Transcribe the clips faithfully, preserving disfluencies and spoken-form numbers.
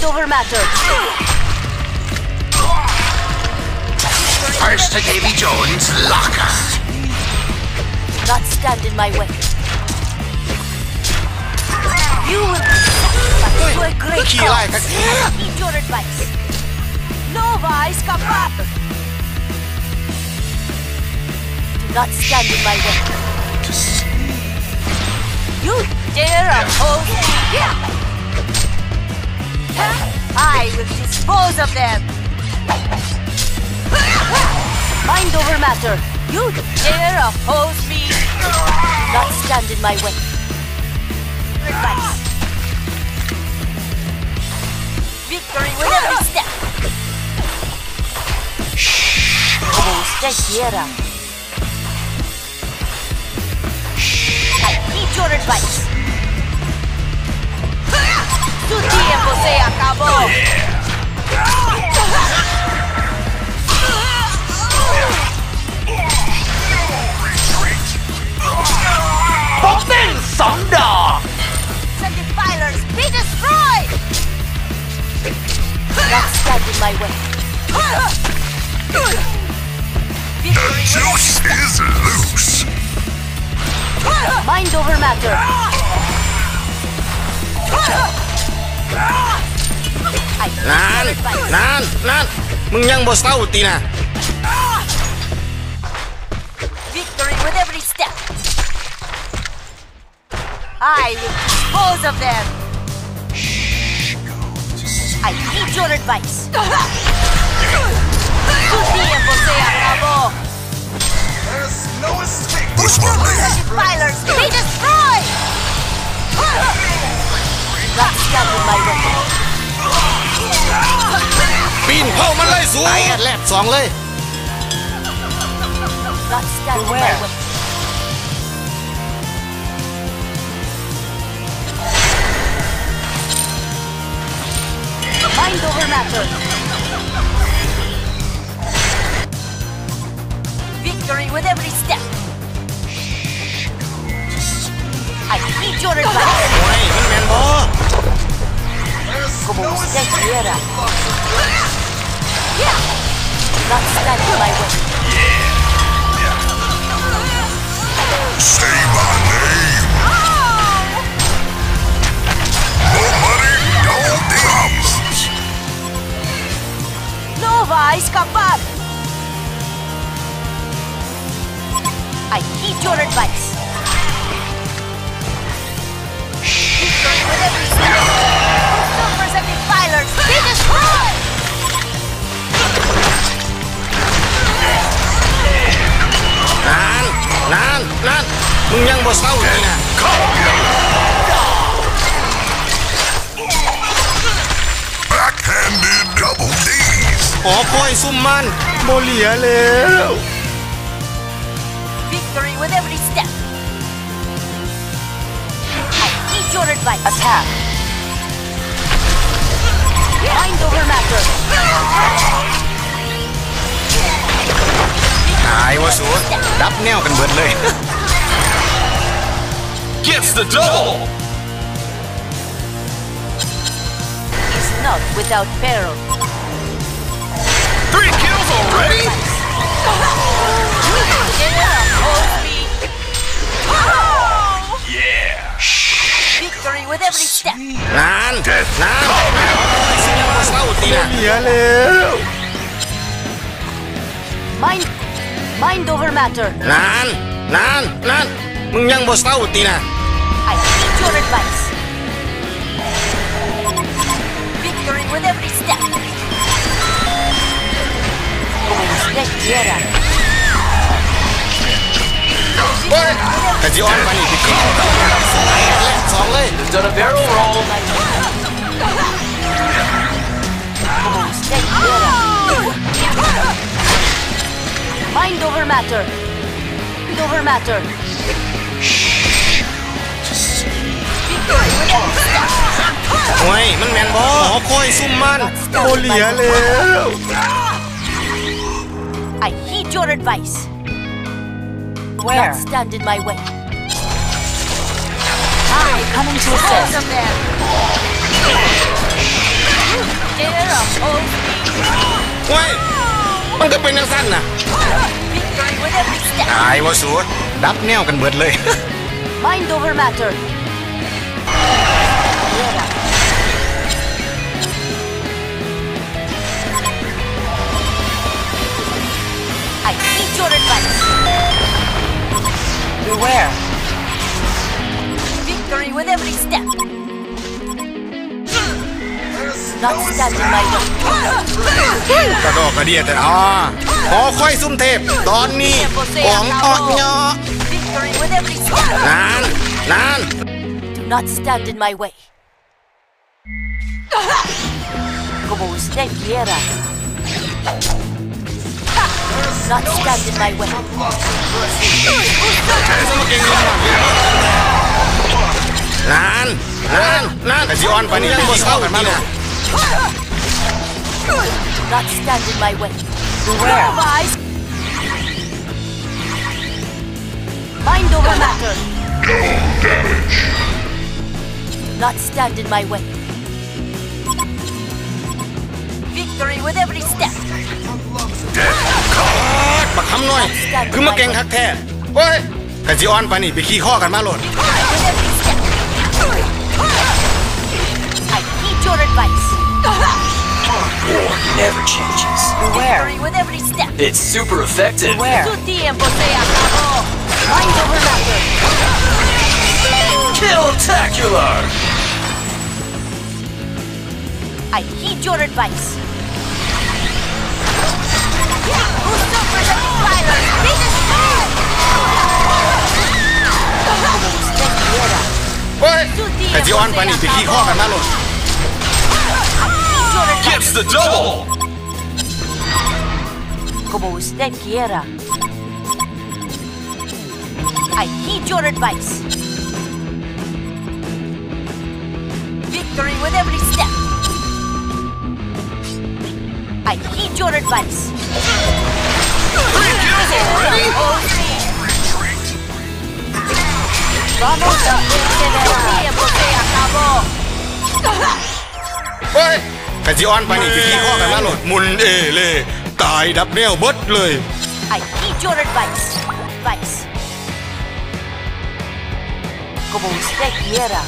over matter. First to Davy Jones, locker. Do not stand in my way. You will be sacrificed to a great cause. I need your advice. Nova escapar. Do not stand in my way. You dare oppose me? I will dispose of them. Mind over matter. You dare oppose me? Do not stand in my way. Advice. Victory with every step. Como usted quiera. I need your advice. Tu tiempo se acabó. Botting some dog. The defilers be destroyed. Not stand in my way. The juice is loose. Mind over matter. I need Nan, your advice. Nan, Nan,มึงยังบ่เศร้าตินะ Victory with every step. I will dispose of them. I need your advice. Tu tiempo se acabó. What's my name? Defilers be destroyed. Not stand in my way. ปีนเข้ามันเลยสูไอ้แอดแลดสองเลย Not stand in my way. Mind over matter. Victory with every step. I need your advice. โอ้ยมันแมนบ่ Como usted quiera. Not stand in my way. Say my name. No money, no deals. Nova escapar. I need your advice. Victory with every step. Usurpers and defilers be destroyed. Nan, Nan, Nan, มึงยังบ่เศร้าตินะ Backhanded double D's. ขอคอยซุ่มมันบ่เหลียแล้ว Victory with every step. I need your advice. Attack. Mind over matter. ตายวะสูดับแนวกันเบิดเลย Gets the double. Is not without peril. Three kills already. Dare oppose me. Yeah. Victory with every step. นานนานซึ่งยังบ่เศร้าตินะเหลียแล้ว Mind, mind over matter. นานนานนานมึงยังบ่เศร้าตินะ I need your advice. Victory with every step. Como usted quiera. โอ้ยแต่สิออนปานนี้พี่กิ๊กไอ้แอดแลดสองเลย Done a barrel roll. Como usted quiera. Mind over matter. Mind over matter. Victory with every step. โอ้ยมันแมนบ่ขอคอยซุ่มมันโบเหลียแล้ว I heed your advice. Where? Not stand in my way. I coming to assist. Of them. Dare oppose me. เว้ยมันก็เป็นนักสั้นน่ะ Victory with every step. ตายวะสูดับแนวกันเบิดเลย Mind over matter. I need your advice. Beware. Victory with every step. Not stand in my way. กระดอกกระเดียแต่อ๋อขอค่อยซุ่มเทพตอนนี้ของอ่อนยอ Victory with every step. นานนาน Do not stand in my way. Como usted quiera. Not stand in my way. นานนานนานแต่จีออนไปนี่ยังบ่เข้ากันมาเลย Do not stand in my way. Beware. Mind over matter. Do not stand in my way. Victory with every step. บักคำหน่อยคือมาเก่งคักแท้เฮ้ยแต่จีออนไปนี่ไปขี้ข้อกันมาโหลด With every step. I need your advice. War never changes. Beware. Victory with every step. It's super effective. Beware. Tu tiempo se acabó. Mind over matter. Kill-tacular. I heed your advice. Usurpers and defilers, be destroyed! Usted quiera. เฮ้ยแต่จีออนไปนี่ไปขี้ข้อกันมาโหลด I heed your advice. Gets the double. Como usted quiera. I heed your advice. Victory with every step. I heed your advice. Three kills already? Vamos a vencer el tiempo se acabó. เฮ้ยแต่จีออนไปนี่ไปขี้ข้อกันมาโหลดมุนเอเล่ตายดับแนวเบิดเลย I heed your advice. Advice. Como usted quiera.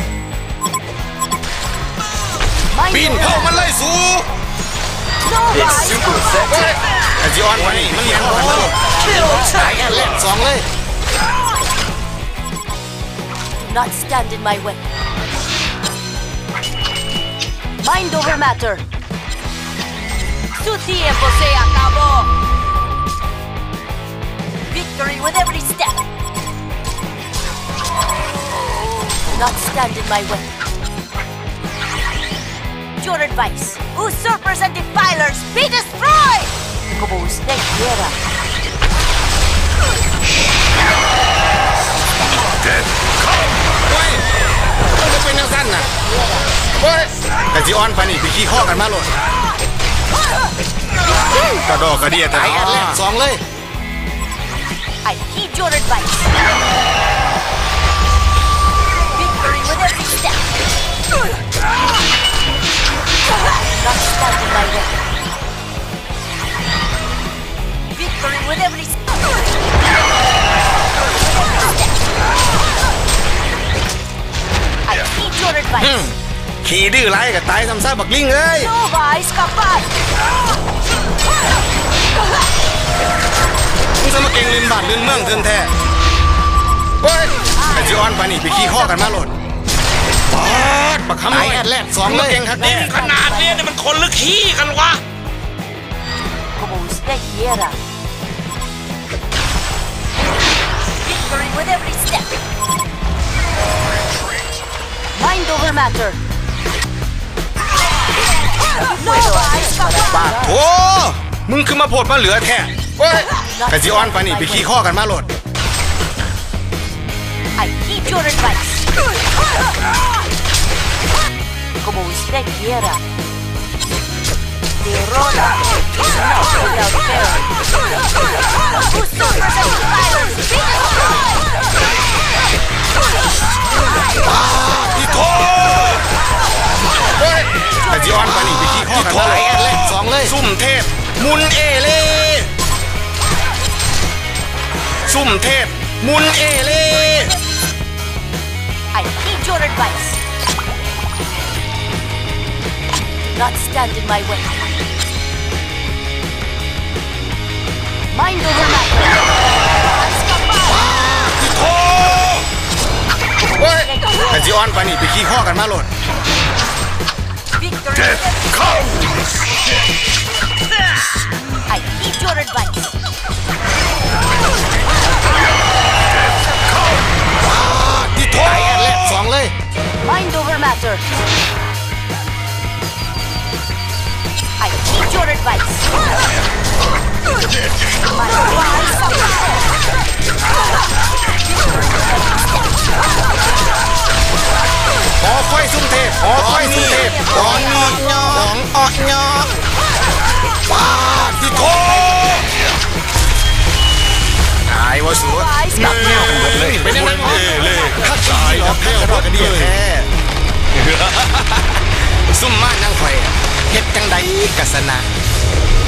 ปีนเข้ามันเลยสู No It's rise. super effective. แต่จีออนไปนี่มันเลี้ยงกันมาโหลดตายกันเล่น Kill-tacular. สองเลย Do not stand in my way. Mind over matter. Su tiempo se acabó. Victory with every step. Do not stand in my way. Your advice. Usurpers and defilers, be destroyed! Como usted quiera. Dead. เฮ้ยมันก็เป็นนักสั้นน่ะเฮ้ยแต่จีออนไปนี่ไปขี้ข้อกันมาโหลดกระดอกกระเดียแต่อ๋อสองเลย I heed your advice. Victory with every step. Not stand in my way. Victory with every step. I heed your อืม advice. ขี่ดื้อไรกับตายซ้ำซากบักลิงเอ้ย No va a escapar. มึงจะมาเก่งลินบาทลินเมืองเทินแท้เฮ้ยไอจีออนไปนี่ไปขี้ข้อกันมาโหลดปาดบักคำหน่อยแรกสองเลยเก่งคักแน่ขนาดนี้เนี่ยมันคนลึกขี้กันวะ Como usted quiera. Victory with every step. Mind over matter. No va a escapar. บาดโอ้มึงคือมาโพดมาเหลือแท้เฮ้ยไอจีออนไปนี่ไปขี้ข้อกันมาโหลด I heed your advice. Como usted quiera. Derrota is not without fail. Usurpers and defilers, be destroyed! อีโถเฮ้ยไอจีออนไปนี่มุนเอเล่ซุ่มเทพมุนเอเล่ I heed your advice. Not stand in my way. Mind over matter. ที่โทเฮ้ยแต่จีออนไปนี่ไปขี้ข้อกันมาโหลด Victory. Death comes. I heed your advice. ที่โทไอแอดแรกสองเลย Mind over matter. I heed your advice. My wise suffer. หอคอยซุ่มเทพหอคอยซุ่มเทพหอนงอหองออดงอว้าที่โทตายวะสัวหนักแน่กันหมดเลยเป็นยังไงหมอถ้าตายแล้วแพ้รอดกันดีแท้ซุ่มมานั่งไฟเฮ็ดจังใดกัสนะ